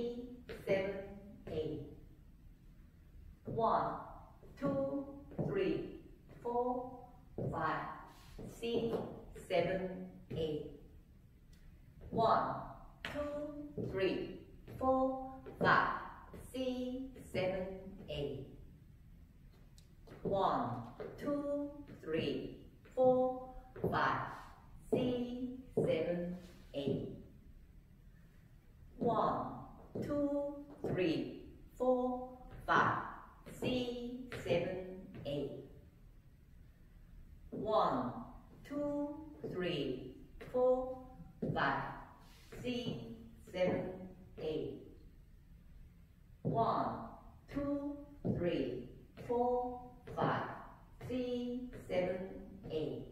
7, 8. 1, 2, 3, 4, 5, 6, 7, 8. 1, 2, 3, 4, 5, 6, 7, 8. 1, 2, 3, 4, 5, 6, 7, 8. 1, 2, 3, 4, 5, 6, 7, 8. 1, 2, 3, 4, 5, 6, 7, 8. 1, 2, 3, 4, 5, 6, 7, 8.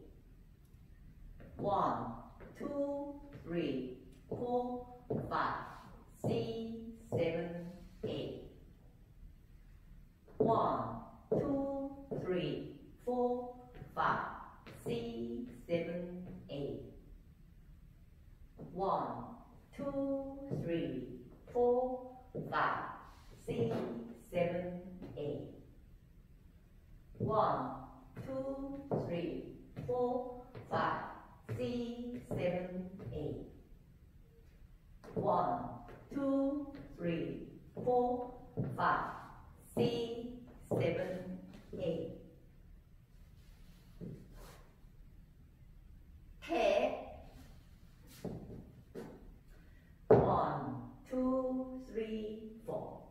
1, 2, 3, 4, 5, 6, 7, 8. 1, 2, 3, 4, 5, 6, 7, 8. 1, 2, 3, 4, 5, 6, 7, 8. 1, 2, 3, 4, 5, 6, 7, 8. 1, 2, 3, 4, 5, 6, 7, 8. Take 1, 2, 3, 4.